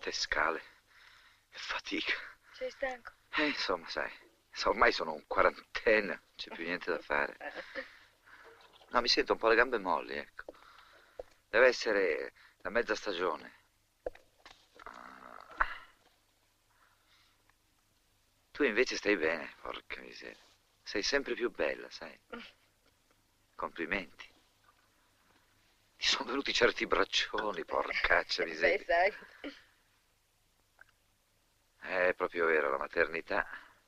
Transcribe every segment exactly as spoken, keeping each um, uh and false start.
tante scale e fatica. Sei stanco? Eh, insomma, sai, ormai sono un quarantenne, non c'è più niente da fare. No, mi sento un po' le gambe molli, ecco. Deve essere la mezza stagione. Tu invece stai bene, porca miseria. Sei sempre più bella, sai. Complimenti. Ti sono venuti certi braccioni, porcaccia miseria. Beh, sai. È proprio vero, la maternità.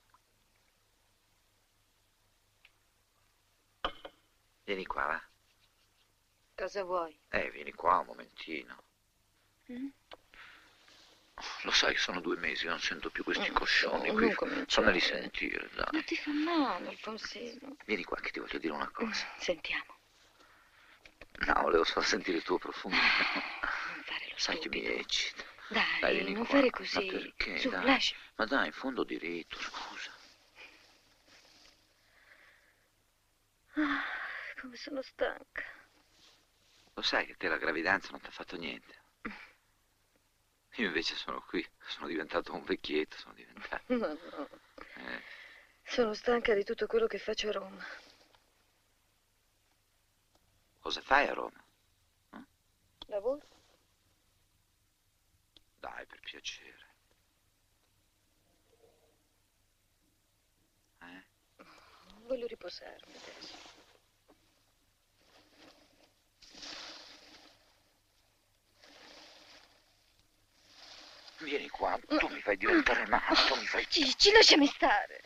Vieni qua, va. Cosa vuoi? Eh, vieni qua un momentino. Mm? Lo sai, sono due mesi, non sento più questi Mm, coscioni no, qui. non cominciare. Fammeli sentire, dai. Ma ti fa male, Alfonsino. Vieni qua che ti voglio dire una cosa. Sentiamo. No, volevo solo sentire il tuo profumo. Non fare lo Sai che mi stupido. eccita. Dai, Dai, vieni non qua. fare così. Ma perché? Su, Dai. lascia. Ma dai, in fondo diritto, scusa. Ah, come sono stanca. Lo sai che te la gravidanza non ti ha fatto niente. Io invece sono qui, sono diventato un vecchietto, sono diventato. No, no. Eh. Sono stanca di tutto quello che faccio a Roma. Cosa fai a Roma? Eh? Lavoro? Dai, per piacere. Eh? Voglio riposarmi adesso. Vieni qua, tu mi fai diventare matto, mi fai... Gigi, lasciami stare.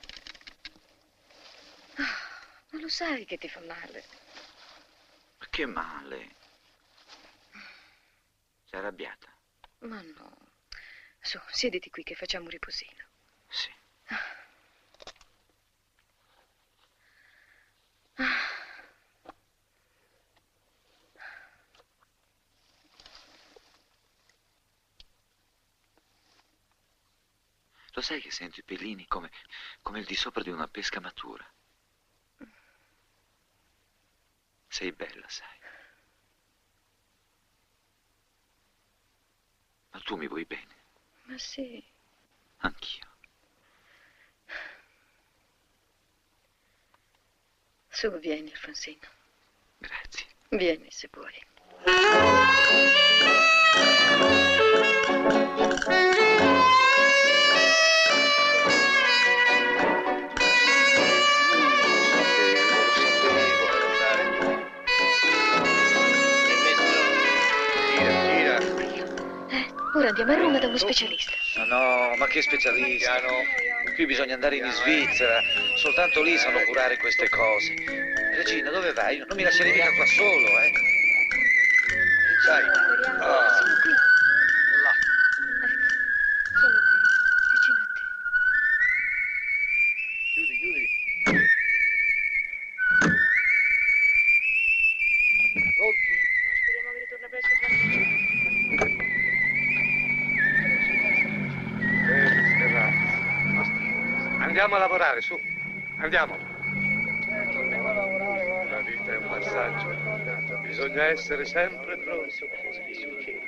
Ma lo sai che ti fa male. Ma che male. Sei arrabbiata? Ma no. Su, siediti qui che facciamo un riposino. Sì. Lo sai che sento i pellini come, come il di sopra di una pesca matura? Sei bella, sai. Ma tu mi vuoi bene? Ma sì. Anch'io. Su, vieni, Alfonsino. Grazie. Vieni, se vuoi. Ora andiamo a Roma da uno specialista. Ma no, ma che specialista? Qui bisogna andare in Svizzera. Soltanto lì sanno curare queste cose. Regina, dove vai? Non mi lascerei mica qua solo, eh? Sai? Oh. Sono qui. Là. Ecco, sono qui, vicino a te. Chiudi, chiudi. Pronti? Ma speriamo che ritorna presto. Andiamo a lavorare, su. Andiamo. La vita è un passaggio. Bisogna essere sempre pronti.